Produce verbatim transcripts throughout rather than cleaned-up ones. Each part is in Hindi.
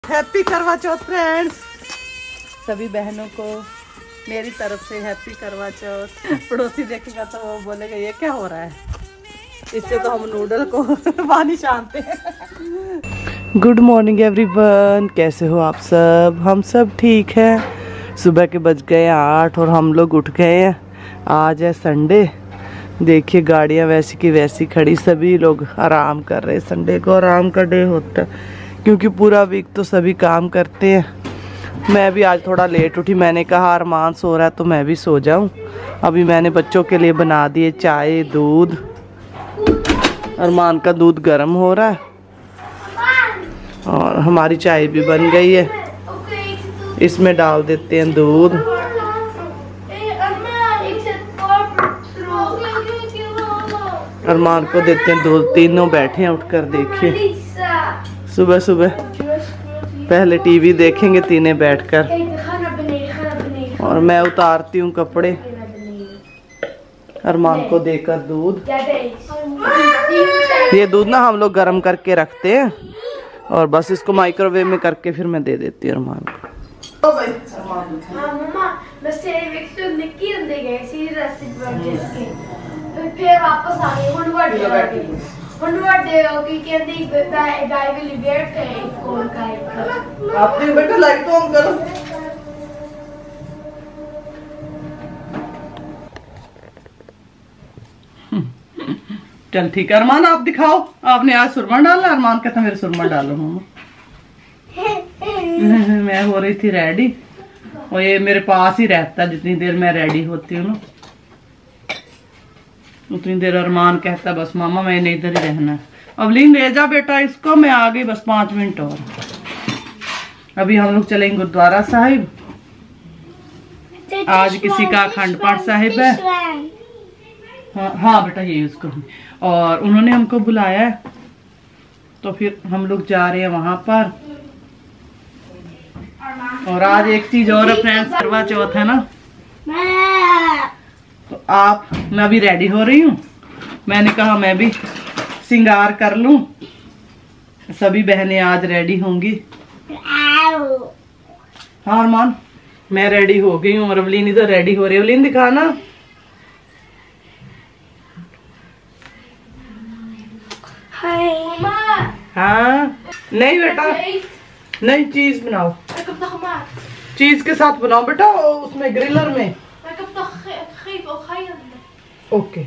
हैप्पी करवा चौथ फ्रेंड्स, सभी बहनों को मेरी तरफ से हैप्पी करवा चौथ। पड़ोसी देखेगा तो वो बोलेगा ये क्या हो रहा है। इससे तो हम नूडल को पानी छानते हैं। गुड मॉर्निंग एवरीवन, कैसे हो आप सब? हम सब ठीक हैं। सुबह के बज गए आठ और हम लोग उठ गए हैं। आज है संडे। देखिए गाड़ियाँ वैसी की वैसी खड़ी, सभी लोग आराम कर रहे हैं। संडे को आराम का डे होता है क्योंकि पूरा वीक तो सभी काम करते हैं। मैं भी आज थोड़ा लेट उठी। मैंने कहा अरमान सो रहा है तो मैं भी सो जाऊं। अभी मैंने बच्चों के लिए बना दिए चाय दूध। अरमान का दूध गर्म हो रहा है और हमारी चाय भी बन गई है। इसमें डाल देते हैं दूध। अरमान को देते हैं दूध। तीनों बैठे हैं उठकर। देखिए सुबह सुबह पहले टीवी देखेंगे तीनों बैठकर और मैं उतारती हूँ कपड़े अरमान को देकर दूध। ये दूध ना हम लोग गर्म करके रखते हैं और बस इसको माइक्रोवेव में करके फिर मैं दे देती हूँ अरमान को। फिर वापस आ गए आपने बेटा लाइट तो ऑन करो। चल ठीक है अरमान, आप दिखाओ। आपने आज सुरमा डाला? अरमान कहता मेरे सुरमा डालो मम्मा। मैं हो रही थी रेडी और ये मेरे पास ही रहता। जितनी देर मैं रेडी होती हूँ ना उतनी देर अरमान कहता बस मामा मैंने इधर ही रहना है। अवलीन ले जा बेटा इसको, मैं आ गई बस पांच मिनट और। अभी हम लोग चलेंगे गुरुद्वारा साहिब। आज किसी का अखंड पाठ साहिब है। हाँ हाँ बेटा ये उसको, और उन्होंने हमको बुलाया है तो फिर हम लोग जा रहे हैं वहां पर। और आज एक चीज और फ्रेंड्स, करवा चौथ है ना, तो आप मैं अभी रेडी हो रही हूँ। मैंने कहा मैं भी श्रृंगार कर लूं। सभी बहनें आज रेडी होंगी। हाँ अरमान मैं रेडी हो गई हूँ और अवलीन इधर रेडी हो रही है। अवलीन दिखाना। हाँ नहीं बेटा नहीं, चीज बनाओ। चीज के साथ बनाओ बेटा, उसमें ग्रिलर में। Okay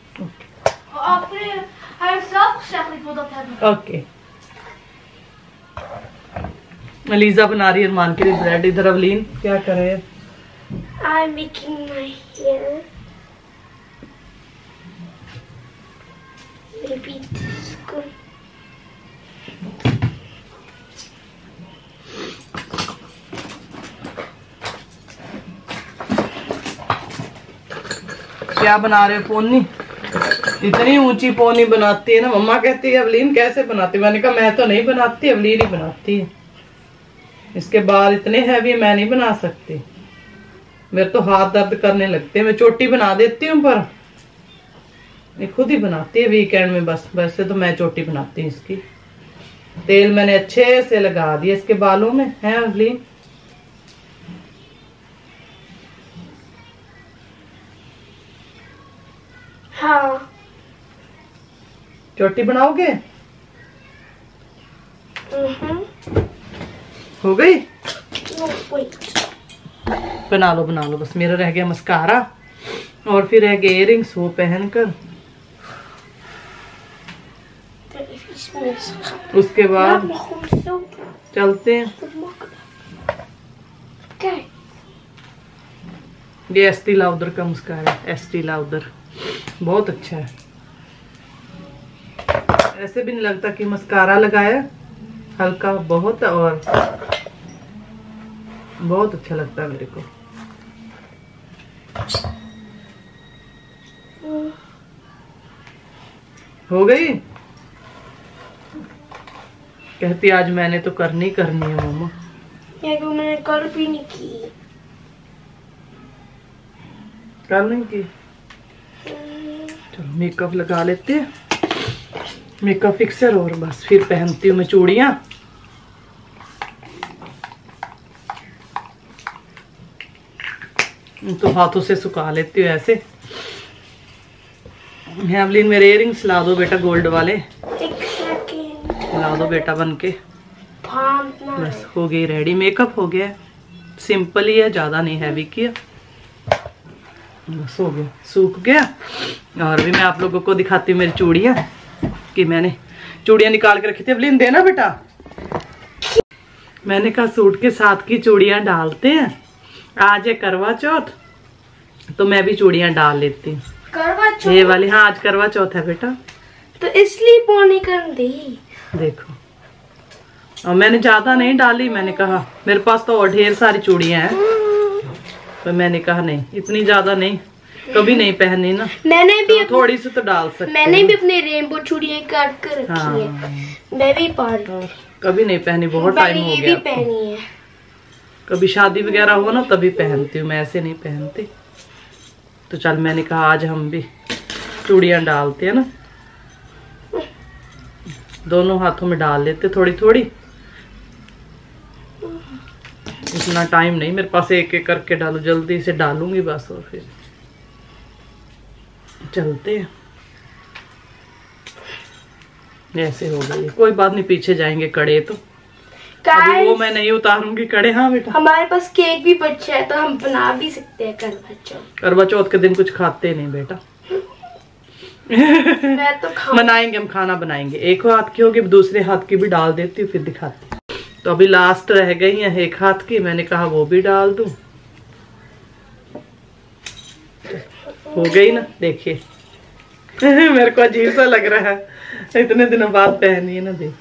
okay. अलीजा बना रही है अरमान के लिए ब्रेड। इधर अवलीन क्या कर रहे हैं? I'm making my hair. Maybe this good. क्या बना रहे हो? पोनी? इतनी ऊंची पोनी बनाती है ना। मम्मा कहती है अवलीन कैसे बनाती? मैंने कहा मैं तो नहीं बनाती, अवलीन ही बनाती है। इसके बाल इतने हैवी मैं नहीं बना सकती, मेरे तो हाथ दर्द करने लगते हैं। मैं चोटी बना देती हूँ पर ये खुद ही बनाती है वीकेंड में बस। वैसे तो मैं चोटी बनाती हूँ इसकी। तेल मैंने अच्छे से लगा दिया इसके बालों में। है अवलीन? हाँ। चोटी बनाओगे? हम्म। हो गई? No, wait. बना लो बना लो। बस मेरा रह गया मस्कारा और फिर रह गए इयररिंग्स, वो पहन कर उसके बाद चलते हैं। ये एस्टी लाउडर का मस्कारा, एस्टी लाउडर बहुत अच्छा है। ऐसे भी नहीं लगता कि मस्कारा लगाया, हल्का बहुत और बहुत अच्छा लगता है मेरे को। हो गई? कहती आज मैंने तो करनी करनी है मम्मा। मैंने कल भी नहीं की। कल नहीं की? चलो मेकअप लगा लेते हैं। मेकअप फिक्सर और बस फिर पहनती हूँ मैं चूड़ियाँ। तो हाथों से सुखा लेती हूँ ऐसे। हेवलिन मेरे इयरिंग्स ला दो बेटा, गोल्ड वाले एक सेकंड ला दो बेटा बन के। बस हो गई रेडी, मेकअप हो गया। सिंपल ही है, ज्यादा नहीं हैवी किया, बस हो गया, सूख गया। और भी मैं आप लोगों को दिखाती हूँ मेरी चूड़ियाँ, कि मैंने चूड़ियाँ निकाल के रखी थी। एवलिन देना बेटा, मैंने कहा सूट के साथ की चूड़ियाँ डालते हैं। आज है करवा चौथ, तो मैं भी चूड़ियाँ डाल लेती हूँ। करवा चौथ ये वाली, हाँ आज करवा चौथ है बेटा, तो इसलिए पोनी कर दी। देखो, और मैंने ज्यादा नहीं डाली। मैंने कहा मेरे पास तो और ढेर सारी चूड़ियाँ हैं, तो मैंने कहा नहीं इतनी ज्यादा नहीं, कभी नहीं पहनी ना, मैंने भी तो थोड़ी सी तो डाल सकते। मैंने भी अपने रेनबो चूड़ियाँ काट कर रखी हाँ, है। मैं भी पा रही हूँ, कभी नहीं पहनी, बहुत टाइम हो ये गया। भी पहनी है। कभी शादी वगैरह हो ना तभी पहनती हूँ, मैं ऐसे नहीं पहनती। तो चल मैंने कहा आज हम भी चूड़ियाँ डालते हैं ना, दोनों हाथों में डाल लेते थोड़ी थोड़ी। इतना टाइम नहीं मेरे पास, एक एक करके डालू, जल्दी से डालूंगी बस, और फिर चलते हैं। ऐसे हो गई, कोई बात नहीं, पीछे जाएंगे कड़े तो। अभी वो मैं नहीं उतारूंगी कड़े। हाँ बेटा, हमारे पास केक भी बचा है, तो हम बना भी सकते हैं करवा चौथ। करवा चौथ के दिन कुछ खाते नहीं बेटा। मैं तो खा मनाएंगे हम, खाना बनाएंगे। एक हाथ की होगी, दूसरे हाथ की भी डाल देती हूँ, फिर दिखाती हूँ। तो अभी लास्ट रह गई है एक हाथ की, मैंने कहा वो भी डाल दूं। हो गई ना, देखिए। मेरे को अजीब सा लग रहा है, इतने दिनों बाद पहनी है ना, देखिए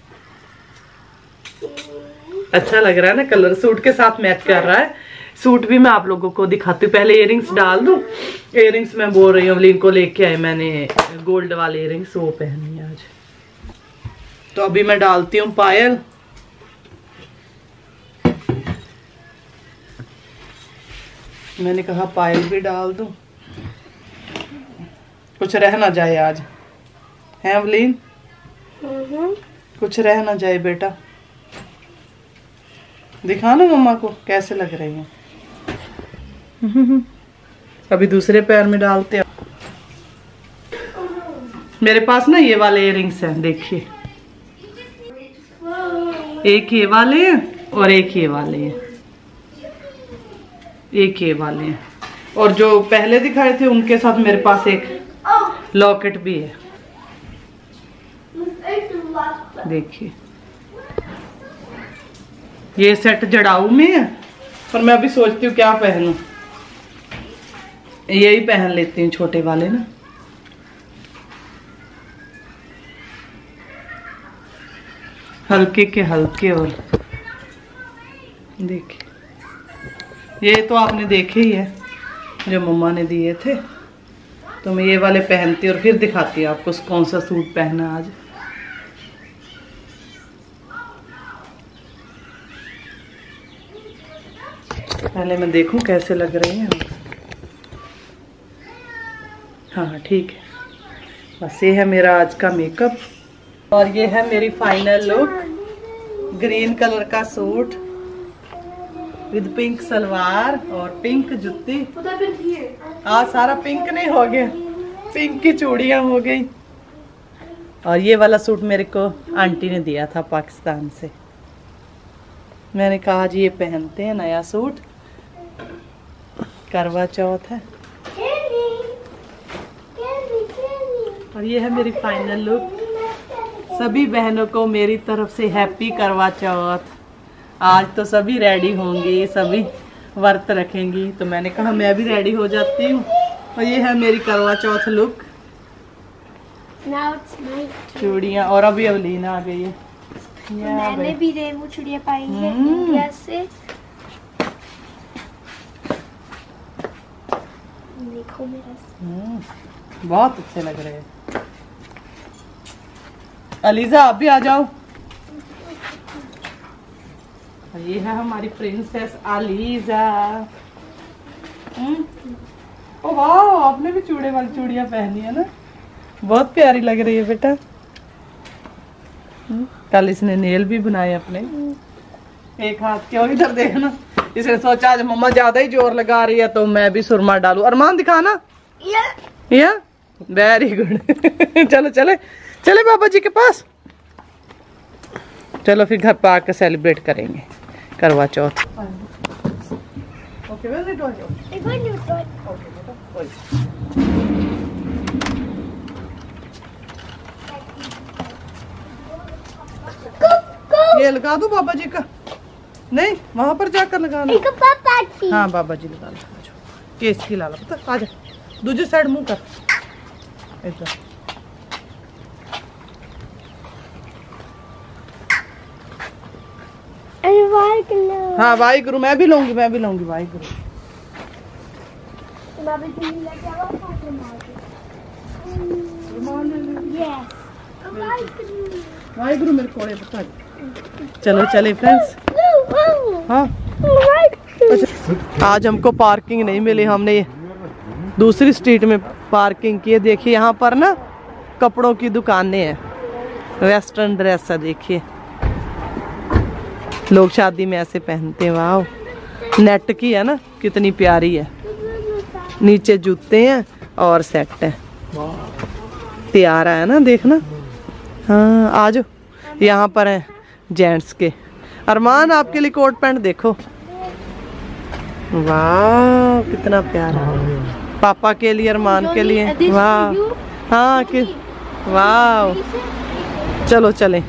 अच्छा लग रहा है ना, कलर सूट के साथ मैच कर रहा है। सूट भी मैं आप लोगों को दिखाती हूँ, पहले इयरिंग्स डाल दूं। इयरिंग्स मैं बोल रही हूँ, लिंक को लेके आए मैंने गोल्ड वाले इयरिंग्स, वो पहनी है आज। तो अभी मैं डालती हूँ पायल। मैंने कहा पायल भी डाल दूं, कुछ रह ना जाए आज, है एवलिन? कुछ रह ना जाए बेटा। दिखा ना मम्मा को कैसे लग रही है। अभी दूसरे पैर में डालते हैं। मेरे पास ना ये वाले इयरिंग्स हैं, देखिए, एक ये वाले हैं और एक ये वाले हैं, एक ये वाले हैं, और जो पहले दिखाए थे उनके साथ मेरे पास एक लॉकेट भी है, देखिए। ये सेट जड़ाऊ में है, पर मैं अभी सोचती हूँ क्या पहनूं। यही पहन लेती हूँ, छोटे वाले ना। हल्के के हल्के, और देखिए ये तो आपने देखे ही है जो मम्मा ने दिए थे। तो मैं ये वाले पहनती और फिर दिखाती हूँ आपको कौन सा सूट पहना आज। पहले मैं देखूं कैसे लग रही हैं। हाँ ठीक है, बस ये है मेरा आज का मेकअप, और ये है मेरी फाइनल लुक। ग्रीन कलर का सूट विद पिंक सलवार और पिंक जुत्ती। आज सारा पिंक नहीं हो गया, पिंक की चूड़ियां हो गई। और ये वाला सूट मेरे को आंटी ने दिया था पाकिस्तान से। मैंने कहा आज ये पहनते हैं नया सूट, करवा चौथ है। और ये है मेरी फाइनल लुक। सभी बहनों को मेरी तरफ से हैप्पी करवा चौथ। आज तो सभी रेडी होंगी, सभी व्रत रखेंगी, तो मैंने कहा मैं भी रेडी हो जाती हूँ। और ये है मेरी करवा चौथ लुक। चूड़ियाँ, और अभी एवलिन आ गई है। मैंने भी रेनबो चूड़ियाँ पाई है इंडिया से। देखो मेरा, बहुत अच्छे लग रहे हैं। अलीजा आप भी आ जाओ। ये है हमारी प्रिंसेस अलीजा। ओ वाह, आपने भी चूड़े वाली चूड़ियां पहनी है ना, बहुत प्यारी लग रही है बेटा। कल इसने नेल भी बनाए अपने, एक हाथ के। और इधर देखना, इसने सोचा आज मम्मा ज्यादा ही जोर लगा रही है तो मैं भी सुरमा डालू। अरमान दिखाना या वेरी गुड। चलो चले चले बाबा जी के पास। चलो फिर घर पर आकर सेलिब्रेट करेंगे करवा चौथ। ये लगा दो बाबा जी का, नहीं वहां पर जाकर लगाना। पापा जी। हाँ बाबा जी लगा लो। केस की लाला पता आ जा, दूसरी साइड मुंह कर इधर। हाँ वाई गुरु मैं भी लूंगी, मैं भी लूंगी वाई गुरु। वाई गुरु मेरे कोड़े पता। चलो चले फ्रेंड्स। हाँ अच्छा, आज हमको पार्किंग नहीं मिली, हमने दूसरी स्ट्रीट में पार्किंग की है। देखिए यहाँ पर ना कपड़ों की दुकानें हैं, वेस्टर्न ड्रेस है। देखिए लोग शादी में ऐसे पहनते हैं। वाह नेट की है ना, कितनी प्यारी है। नीचे जूते हैं और सेट है, तैयार है ना देखना। हाँ आ जाओ, यहाँ पर है जेंट्स के। अरमान आपके लिए कोट पैंट देखो, वाह कितना प्यारा। पापा के लिए, अरमान के लिए। वाह हाँ कि वाह। चलो चले।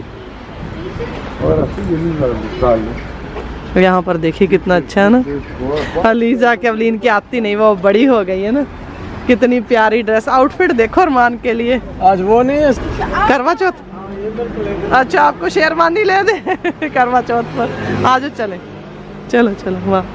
यहाँ पर देखिए कितना अच्छा है ना। अलीजा केवलीन की आती नहीं, वो बड़ी हो गई है ना। कितनी प्यारी ड्रेस, आउटफिट देखो अरमान के लिए। आज वो नहीं है करवा चौथ। अच्छा आपको शेरवानी ले दे करवा चौथ पर। आज चले चलो चलो। वाह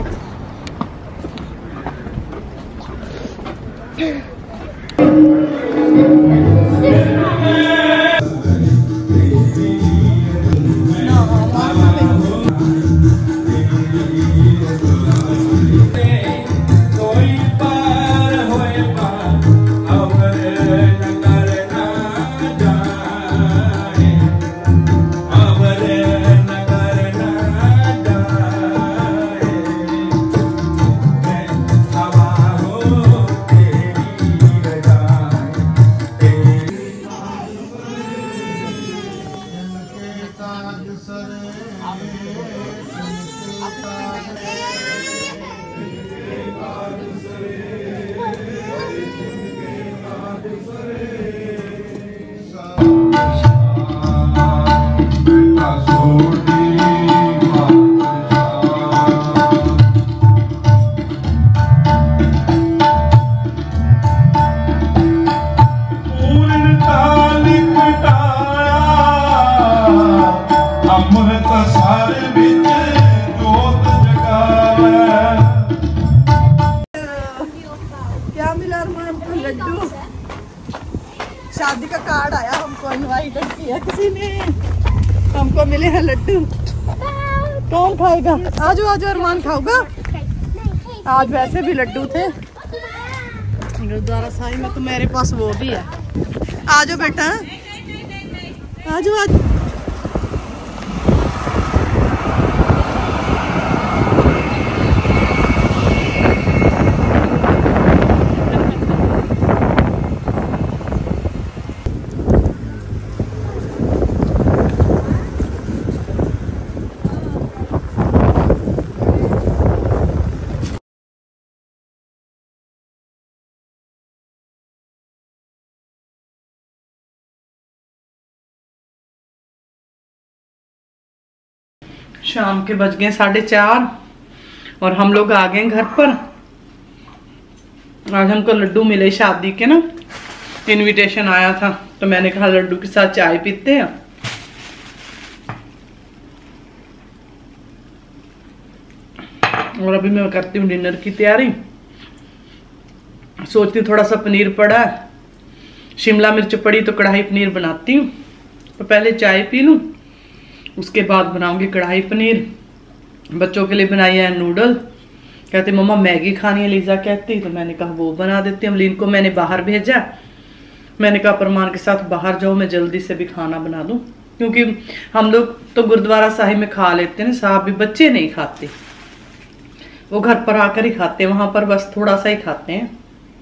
शादी का कार्ड आया, हमको इनवाइटेड किया किसी ने, हमको मिले हैं लड्डू। कौन खाएगा? आजो आजो अरमान खाओगा। आज वैसे भी लड्डू थे गुरुद्वारा साईं में, तो मेरे पास वो भी है। आजो बेटा, आजो आजो। शाम के बज गए साढ़े चार और हम लोग आ गए घर पर। आज हमको लड्डू मिले शादी के ना, इनविटेशन आया था तो मैंने कहा लड्डू के साथ चाय पीते हैं। और अभी मैं करती हूँ डिनर की तैयारी। सोचती हूँ थोड़ा सा पनीर पड़ा है, शिमला मिर्च पड़ी तो कढ़ाई पनीर बनाती हूँ। तो पहले चाय पी लूँ, उसके बाद बनाऊंगी कढ़ाई पनीर। बच्चों के लिए बनाई है नूडल, कहते मम्मा मैगी खानी है लीजा कहती, तो मैंने कहा वो बना देती हूँ। लीन को मैंने बाहर भेजा, मैंने कहा परमान के साथ बाहर जाओ, मैं जल्दी से भी खाना बना दूँ, क्योंकि हम लोग तो गुरुद्वारा साहिब में खा लेते हैं ना, साहब भी बच्चे नहीं खाते। वो घर पर आकर ही खाते हैं, वहां पर बस थोड़ा सा ही खाते हैं।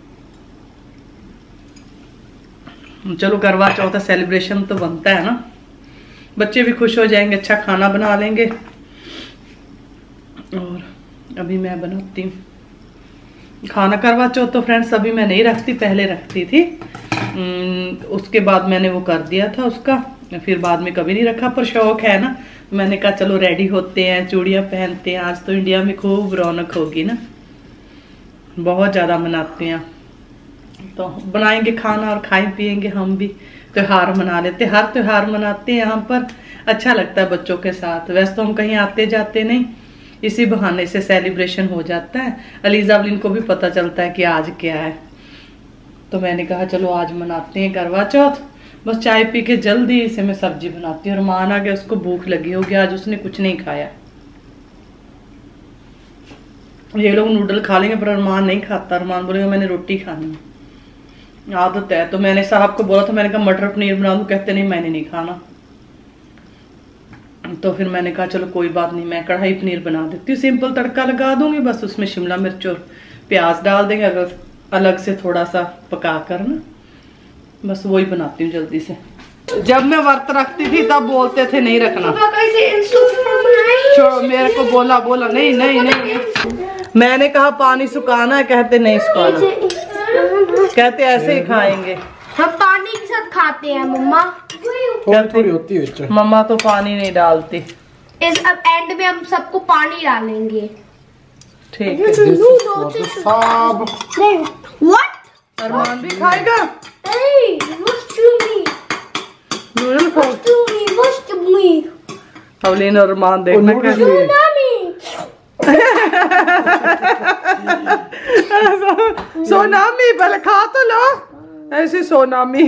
चलो करवा चौथ है, सेलिब्रेशन तो बनता है ना, बच्चे भी खुश हो जाएंगे, अच्छा खाना बना लेंगे। और अभी मैं बनाती हूँ खाना। करवा चौथ तो फ्रेंड्स अभी मैं नहीं रखती, पहले रखती थी, उसके बाद मैंने वो कर दिया था उसका, फिर बाद में कभी नहीं रखा, पर शौक है ना, मैंने कहा चलो रेडी होते हैं, चूड़ियाँ पहनते हैं, आज तो इंडिया में खूब रौनक होगी ना, बहुत ज़्यादा मनाते हैं। तो बनाएंगे खाना और खाएं पिएंगे, हम भी त्योहार मना लेते, हर त्योहार मनाते हैं यहाँ पर, अच्छा लगता है बच्चों के साथ। वैसे तो हम कहीं आते जाते नहीं, इसी बहाने से सेलिब्रेशन हो जाता है। अलीजावलिन को भी पता चलता है कि आज क्या है, तो मैंने कहा चलो आज मनाते हैं करवा चौथ। बस चाय पी के जल्दी से मैं सब्जी बनाती हूँ। और मान आ गया, उसको भूख लगी होगी, आज उसने कुछ नहीं खाया। ये लोग नूडल खा लेंगे पर अरमान नहीं खाता, अरमान बोलेगा मैंने रोटी खानी, आदत है। तो मैंने साहब को बोला था, मैंने कहा मटर पनीर बना दूं, कहते नहीं मैंने नहीं खाना। तो फिर मैंने कहा चलो कोई बात नहीं, मैं कढ़ाई पनीर बना देती हूँ, सिंपल तड़का लगा दूंगी, बस उसमें शिमला मिर्च और प्याज डाल देंगे, अगर अलग से थोड़ा सा पका कर ना, बस वही बनाती हूँ जल्दी से। जब मैं व्रत रखती थी तब बोलते थे नहीं रखना, छोड़ो, मेरे को बोला बोला नहीं नहीं नहीं, मैंने कहा पानी सुखाना है, कहते नहीं सुखाना, कहते ऐसे ही खाएंगे। हम पानी के साथ खाते हैं मम्मा, थोड़ी थोड़ी होती है। मम्मा तो पानी नहीं डालती। इस अब एंड में हम सबको पानी डालेंगे, ठीक है। व्हाट? अरमान भी खाएगा नूडल को, अवलीन और अरमान देखना कैसे सोनामी, पहले खा तो लो, ऐसी सोनामी।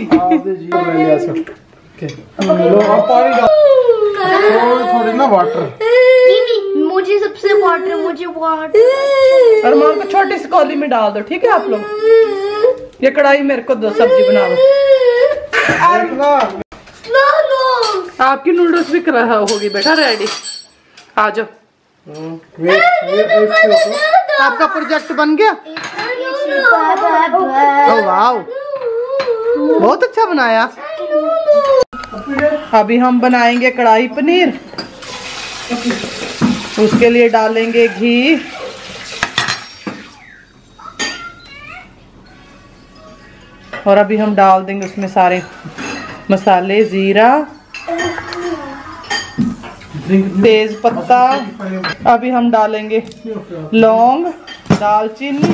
थोड़ी ना वाटर, मुझे सबसे वाटर, मुझे वाटर। अरमान को छोटी सी कौली में डाल दो, ठीक है आप लोग। ये कढ़ाई मेरे को दो, सब्जी बना दो। आपकी नूडल्स भी कर होगी बेटा रेडी, आ जाओ। आपका प्रोजेक्ट बन गया, ओह वाह, बहुत अच्छा बनाया। अभी हम बनाएंगे कढ़ाई पनीर, उसके लिए डालेंगे घी, और अभी हम डाल देंगे उसमें सारे मसाले, जीरा, तेज पत्ता, अभी हम डालेंगे लौंग, दालचीनी,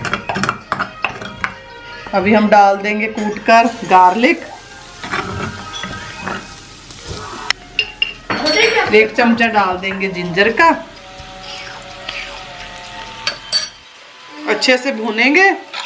अभी हम डाल देंगे कूटकर गार्लिक, एक चमचा डाल देंगे जिंजर का, अच्छे से भूनेंगे।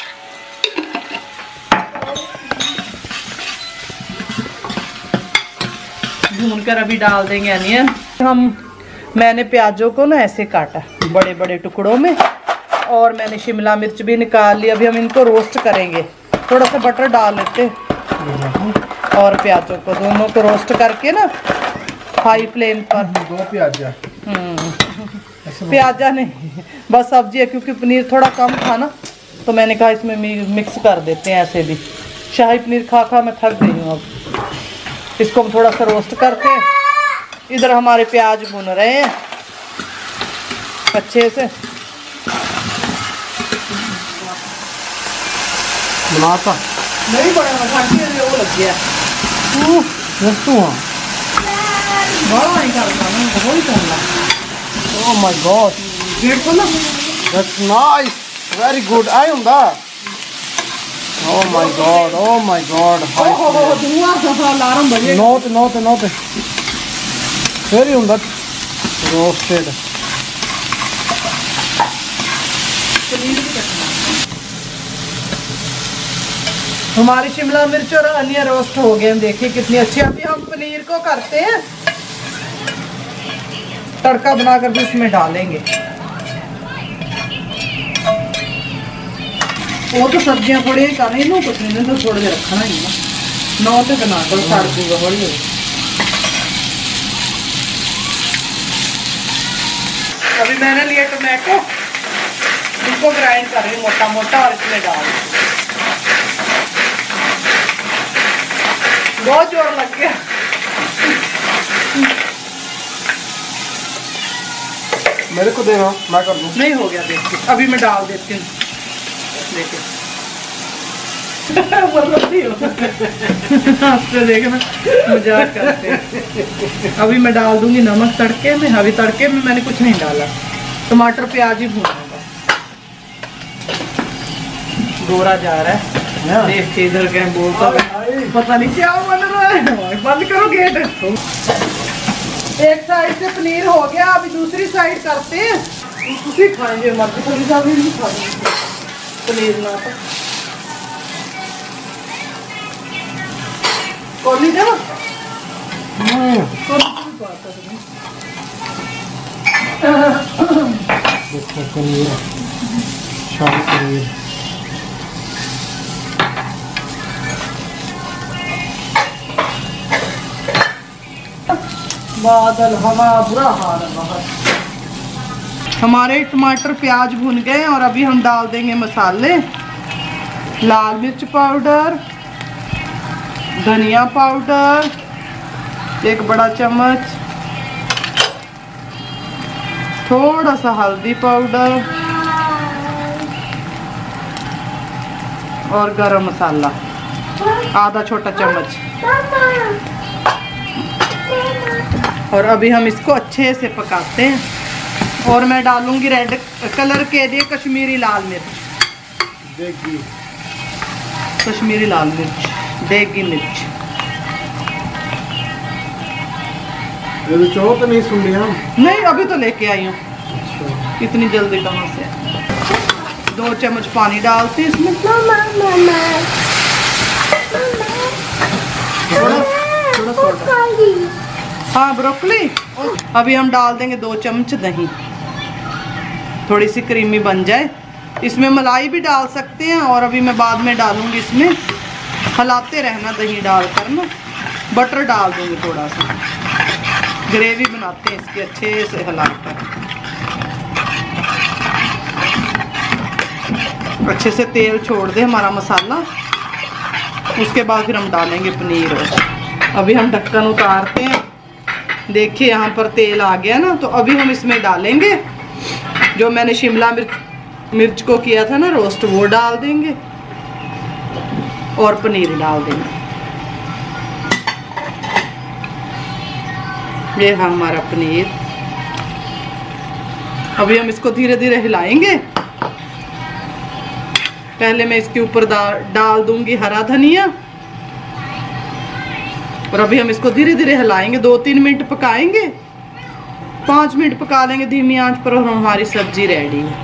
भूनकर अभी डाल देंगे अनियन। हम मैंने प्याजों को ना ऐसे काटा बड़े बड़े टुकड़ों में, और मैंने शिमला मिर्च भी निकाल ली। अभी हम इनको रोस्ट करेंगे, थोड़ा सा बटर डाल लेते और प्याजों को दोनों को रोस्ट करके ना हाई फ्लेम पर। दो प्याजा, प्याजा नहीं, बस सब्जी है, क्योंकि पनीर थोड़ा कम था ना, तो मैंने कहा इसमें मिक्स कर देते हैं। ऐसे भी शाही पनीर खा खा मैं थक गई हूँ, अब इसको हम थोड़ा सा रोस्ट करके। इधर हमारे प्याज भुन रहे हैं अच्छे से। बनाता नहीं बड़ा वो लग गया, बड़ा ही करना ना, वही करना। ओह माय गॉड, गेट खोलो, दैट्स नाइस, वेरी गुड। आई हुंदा, oh my God, oh my God, ओहो धुआं अलार्म बजे। नोट नोट नोट वेरी हुंदा रोस्टेड। हमारी शिमला मिर्च और अनियन रोस्ट हो गए, देखिए कितनी अच्छी। अभी हम पनीर को करते हैं तड़का बनाकर भी इसमें डालेंगे। वो तो सब्जियां थोड़ी कर रही ना, कुछ नहीं तो थोड़ी देर रखना ही ना, नौ तो बना कर सड़ दूंगा थोड़ी। अभी मैंने लिया टोमेटो, इनको ग्राइंड कर रही मोटा मोटा और इसमें डाल। बहुत जोर लग गया। मेरे को देना, मैं कर दूं। नहीं हो गया, देखिए अभी मैं डाल देती हूँ। देखिए देखना मजाक करते हैं। अभी मैं डाल दूंगी नमक तड़के में। अभी तड़के में मैंने कुछ नहीं डाला, टमाटर प्याज ही भूनूंगा। गोरा जा रहा है, देख के इधर क्या बोलता है, पता नहीं क्या बन रहा है। बंद करो गेट। एक साइड से पनीर हो गया, अभी दूसरी साइड करते हैं। उसी खाएंगे मर्द थोड़ी सा भी नहीं खाएंगे पनीर ना। तो कौन दे पनीर, शाही पनीर। बादल हवा बुरा हाल है बाहर। हमारे टमाटर प्याज भुन गए और अभी हम डाल देंगे मसाले। लाल मिर्च पाउडर, धनिया पाउडर एक बड़ा चम्मच, थोड़ा सा हल्दी पाउडर और गरम मसाला आधा छोटा चम्मच। और अभी हम इसको अच्छे से पकाते हैं। और मैं डालूंगी रेड कलर के लिए कश्मीरी लाल मिर्च, देगी कश्मीरी लाल मिर्च, देगी मिर्च। ये तो चौथ नहीं सुन लिया हम। नहीं, अभी तो लेके आई हूँ। इतनी जल्दी कहाँ से। दो चम्मच पानी डालते हैं इसमें। थोड़ा थोड़ा सोडा। हाँ ब्रोकली। अभी हम डाल देंगे दो चम्मच दही, थोड़ी सी क्रीमी बन जाए। इसमें मलाई भी डाल सकते हैं और अभी मैं बाद में डालूंगी इसमें। हलाते रहना दही डालकर ना। बटर डाल दूंगी थोड़ा सा, ग्रेवी बनाते हैं इसकी अच्छे से हिलाकर। अच्छे से तेल छोड़ दे हमारा मसाला, उसके बाद फिर हम डालेंगे पनीर। अभी हम ढक्कन उतारते हैं। देखिए यहाँ पर तेल आ गया ना, तो अभी हम इसमें डालेंगे जो मैंने शिमला मिर्च मिर्च को किया था ना रोस्ट, वो डाल देंगे और पनीर डाल देंगे। ये है हमारा पनीर। अभी हम इसको धीरे धीरे हिलाएंगे। पहले मैं इसके ऊपर डाल दूंगी हरा धनिया और अभी हम इसको धीरे धीरे हिलाएंगे। दो तीन मिनट पकाएंगे, पाँच मिनट पका लेंगे धीमी आंच पर और हमारी सब्जी रेडी है।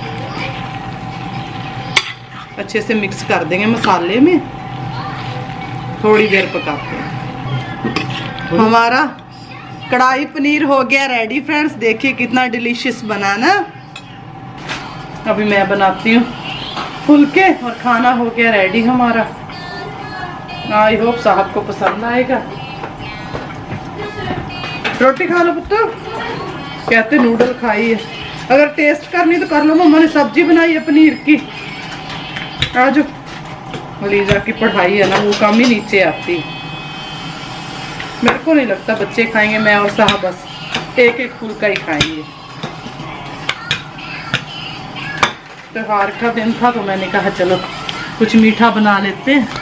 अच्छे से मिक्स कर देंगे मसाले में, थोड़ी देर पकाते हैं। हमारा कढ़ाई पनीर हो गया रेडी फ्रेंड्स। देखिए कितना डिलीशियस बना ना। अभी मैं बनाती हूँ फुलके और खाना हो गया रेडी हमारा। आई होप साहब को पसंद आएगा। रोटी खा लो पुत्र, कहते नूडल खाई है। अगर टेस्ट करनी तो कर लो, मम्मा ने सब्जी बनाई है पनीर की। आज लीजा की पढ़ाई है ना, वो कम ही नीचे आती। मेरे को नहीं लगता बच्चे खाएंगे, मैं और साहब बस एक एक फुलका ही खाएंगे। त्योहार का दिन था तो मैंने कहा चलो कुछ मीठा बना लेते हैं।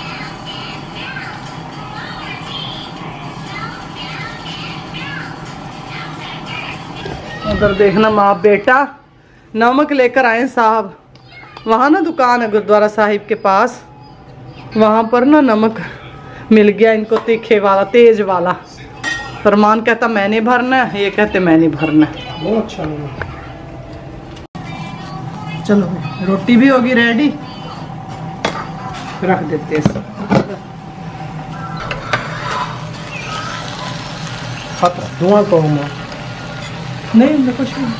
उधर देखना माँ बेटा नमक लेकर आए साहब। वहाँ ना दुकान है गुरुद्वारा साहिब के पास, वहाँ पर ना नमक मिल गया इनको, तीखे वाला तेज वाला। फरमान कहता मैंने भरना है, ये कहते मैंने भरना है। बहुत अच्छा लगा। चलो रोटी भी होगी रेडी, रख देते हैं। धुआं तो हम नहीं मैं कुछ नहीं।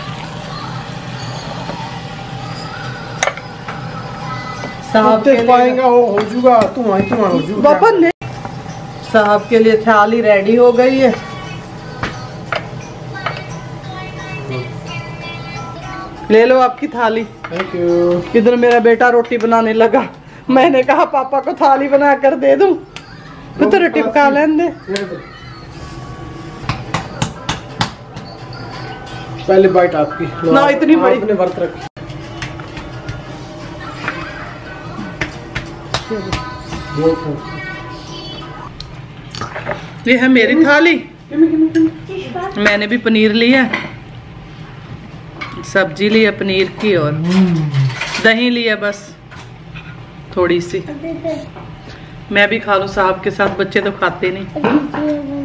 साहब के पाएगा वो हो जाएगा, धुआं ही धुआं हो जाएगा। पापा नहीं, साहब के लिए थाली रेडी हो गई है। ले लो आपकी थाली। Thank you. इधर मेरा बेटा रोटी बनाने लगा, मैंने कहा पापा को थाली बना कर दे दूं, तो, तो रोटी पका लेने दे। पहले बाइट आपकी ना, इतनी बड़ी आपने व्रत रखी। ये है मेरी थाली। मैंने भी पनीर लिया, सब्जी लिया पनीर की और दही लिया, बस थोड़ी सी। मैं भी खा लूं साहब के साथ, बच्चे तो खाते नहीं।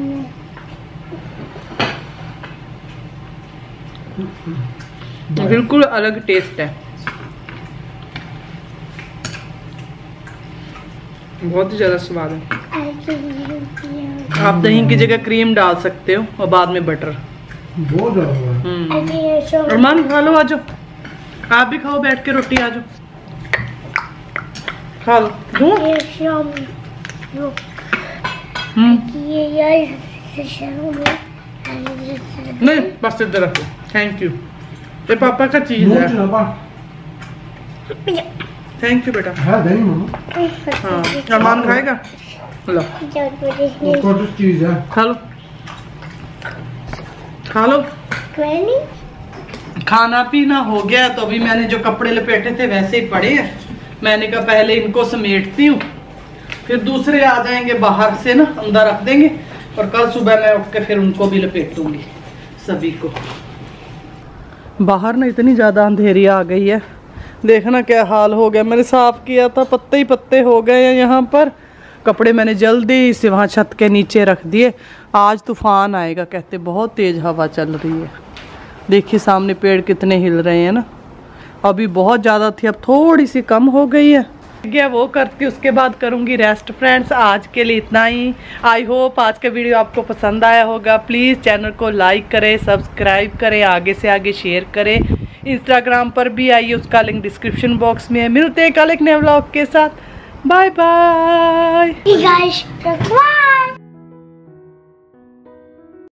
बिल्कुल अलग टेस्ट है, बहुत ही ज्यादा स्वाद है। आप दही की जगह क्रीम डाल सकते हो और बाद में बटर। बहुत ज्यादा। अरमान खा लो, आ जाओ, आप भी खाओ बैठ के रोटी, आ जाओ खा लो। हम्म नहीं, बस इधर रखो। थैंक यू, ये पापा का चीज है। थैंक यू बेटा। हाँ अरमान खाएगा, लो चीज है, खा लो खा लो। खाना पीना हो गया, तो अभी मैंने जो कपड़े लपेटे थे वैसे ही पड़े हैं। मैंने कहा पहले इनको समेटती हूँ, फिर दूसरे आ जाएंगे बाहर से ना, अंदर रख देंगे, और कल सुबह मैं उठ के फिर उनको भी लपेटूंगी सभी को। बाहर ना इतनी ज्यादा अंधेरी आ गई है, देखना क्या हाल हो गया। मैंने साफ किया था, पत्ते ही पत्ते हो गए हैं यहाँ पर। कपड़े मैंने जल्दी से वहाँ छत के नीचे रख दिए। आज तूफान आएगा कहते, बहुत तेज हवा चल रही है। देखिए सामने पेड़ कितने हिल रहे हैं ना, अभी बहुत ज़्यादा थी, अब थोड़ी सी कम हो गई है। गया वो करती, उसके बाद करूँगी रेस्ट। फ्रेंड्स आज के लिए इतना ही। आई होप आज का वीडियो आपको पसंद आया होगा। प्लीज़ चैनल को लाइक करें, सब्सक्राइब करें, आगे से आगे शेयर करें। इंस्टाग्राम पर भी आइए, उसका लिंक डिस्क्रिप्शन बॉक्स में है। मिलते हैं कल एक नए व्लॉग के साथ। Bye bye.